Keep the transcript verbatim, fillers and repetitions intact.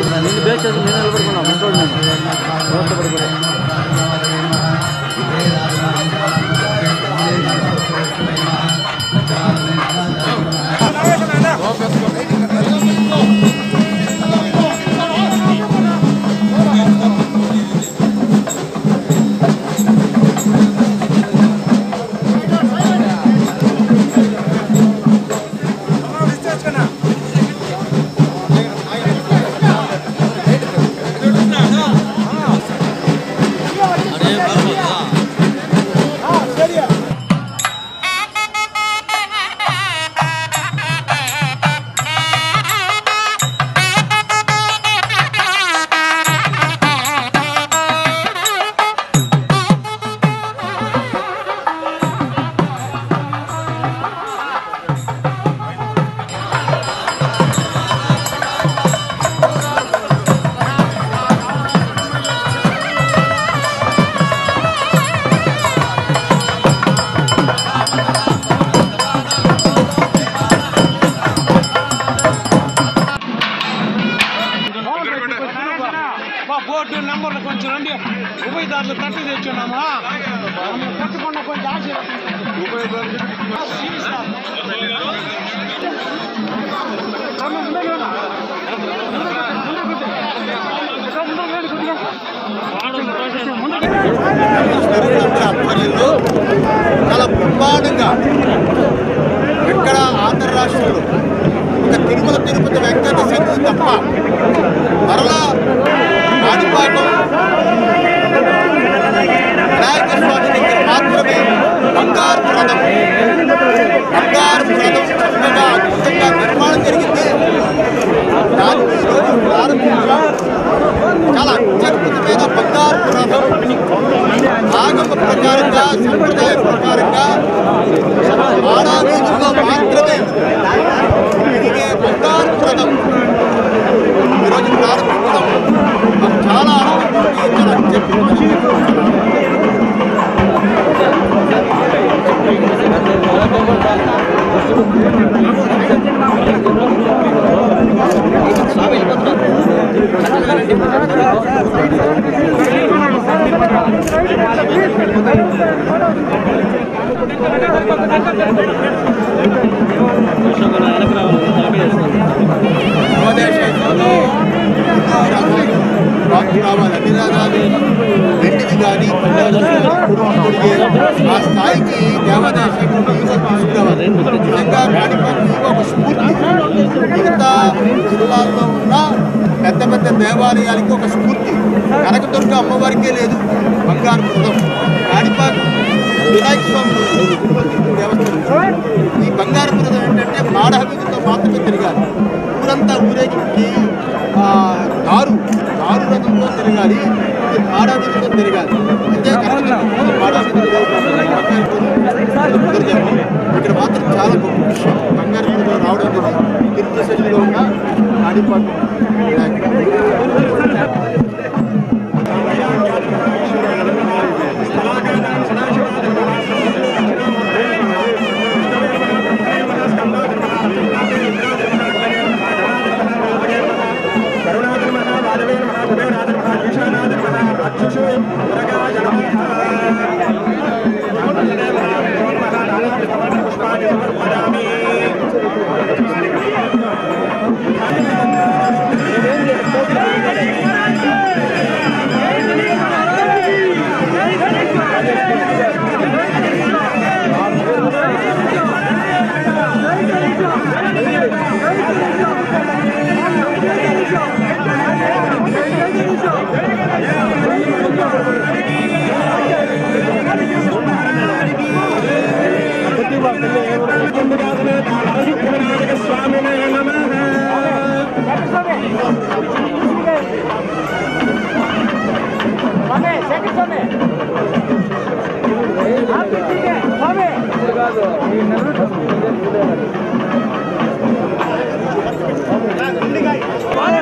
నేను బేస్ చేసి నేను నిలబడుకున్నా ముందు నేను పడిపోయా బోర్డు నెంబర్లు కొంచెం రండి ఉభయదారులు తట్టు తెచ్చున్నామా తట్టుకున్న కొంచెం ఆశ చాలా బ్రహ్మాండంగా ఎక్కడ ఆంధ్ర రాష్ట్రంలో ఒక తిరుమల తిరుపతి వెంకట సన్నిధి తప్ప మరలా కాణిపాకం వినాయక స్వామి దగ్గర మాత్రమే బంగారు రథం బంగారు రథం చక్కగా అద్భుతంగా నిర్మాణం జరిగింది. దాన్ని ఈరోజు ప్రారంభించాం. చాలా అత్యద్భుతమైన బంగారు రథం ఆగమ ప్రకారంగా సంప్రదాయ ప్రకారంగా ఆడావీధుల్లో మాత్రమే తిరిగే బంగారు రథం ఈరోజు ప్రారంభించడం మాకు చాలా రావాలి అన్ని రథాలు వెండిది కానీ ఆ స్థాయికి దేవాదాయ శాఖ తీసుకురావాలి. నిజంగా కాణిపాకం ఒక స్ఫూర్తి మిగతా జిల్లాల్లో ఉన్న పెద్ద పెద్ద దేవాలయాలకి ఒక స్ఫూర్తి. కనకదుర్గ అమ్మవారికే లేదు బంగారు రథం. కాణిపాకం వినాయక స్వామి దేవస్థానం ఈ బంగారు రథం ఏంటంటే మాడహబితో మాత్రమే తిరగాలి. ఊరంతా ఊరేగించి దారు దారు రథంతో తిరగాలి. ఇది మాడహబితో తిరగాలి. అంటే ఇక్కడ మాత్రం చాలా గొప్ప విషయం. బంగారు రథంలో రావడం అనేది తిరుపతి శైలిలో ఉన్న కాణిపాకం Vale.